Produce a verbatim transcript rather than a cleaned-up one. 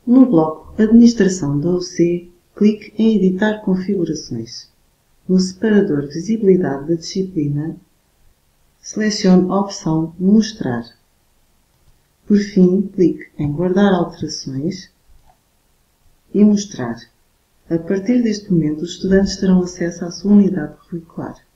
No bloco Administração da U C, clique em Editar configurações. No separador Visibilidade da disciplina, selecione a opção Mostrar. Por fim, clique em Guardar alterações e Mostrar. A partir deste momento, os estudantes terão acesso à sua unidade curricular.